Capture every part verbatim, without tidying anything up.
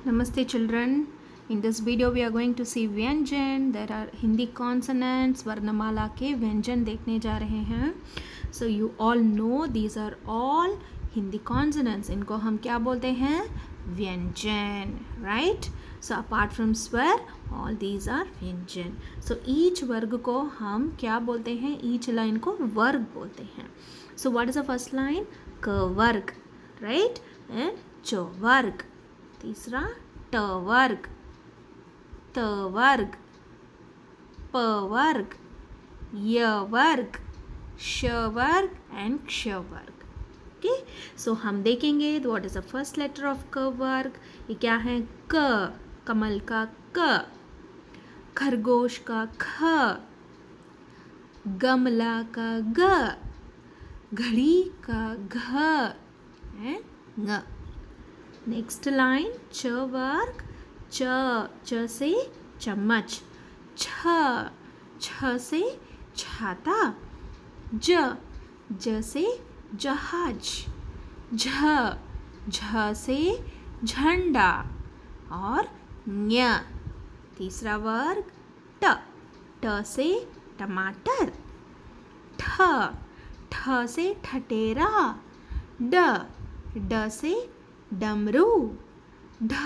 Namaste children. In this video we are going to see व्यंजन. There are Hindi consonants. वर्णमाला के व्यंजन देखने जा रहे हैं. So you all know these are all Hindi consonants. इनको हम क्या बोलते हैं? व्यंजन. Right? So apart from swear, all these are व्यंजन. So each वर्ग को हम क्या बोलते हैं? Each line को वर्ग बोलते हैं. So what is the first line? क वर्ग. Right? And च वर्ग. तीसरा ट वर्ग, त वर्ग, प वर्ग, य वर्ग, श वर्ग एंड क्ष वर्ग. ओके, सो हम देखेंगे what is the first letter of क वर्ग. ये क्या है? क, कमल का क, खरगोश का ख, गमला का ग, घड़ी का घ एंड ङ. नेक्स्ट लाइन च वर्ग. च, च से चम्मच. छ, छ से छाता. ज, ज से जहाज. झ, झ से झंडा. और ञ. तीसरा वर्ग ट, ट से टमाटर. ठ, ठ से ठटेरा. ड, ड से डमरू. ढ,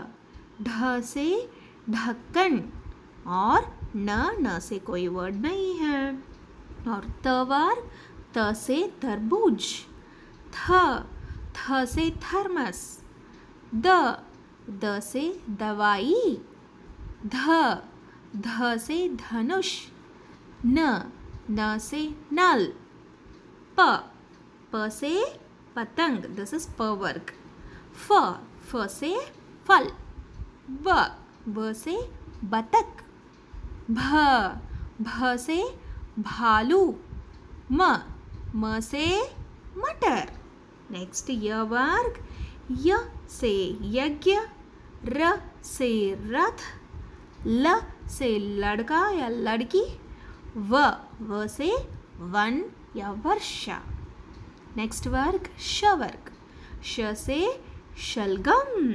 ढ से ढक्कन. और न, न से कोई वर्ड नहीं है. और त वर्ग. त से तरबूज. थ, थ से थर्मस. द, द से दवाई. ध, ध से धनुष. न, न से नल. प, प से पतंग. दिस इज प वर्ग. फ, फ से फल. ब, ब से बतख. भ, भ से भालू. म, म से मटर. नेक्स्ट य वर्ग. य से यज्ञ. र से रथ. ल से लड़का या लड़की. व, व से वन या वर्षा. नेक्स्ट वर्ग श वर्ग. श से शलगम.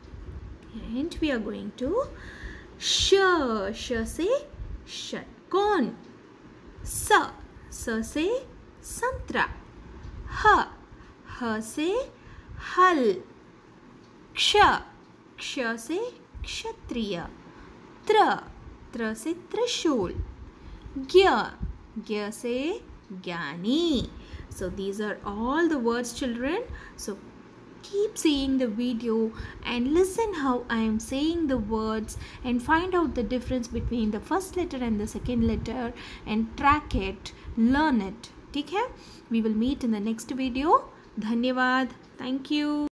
And we are going to श, श से षटकोण. स, स से संतरा. ह, ह से हल. क्ष, क्ष से क्षत्रिय. त्र, त्र से त्रिशूल. ज्ञ, ज्ञ से ज्ञानी. So these are all the words, children. So keep seeing the video and listen how I am saying the words and find out the difference between the first letter and the second letter and track it, learn it. ठीक है? We will meet in the next video. धन्यवाद. Thank you.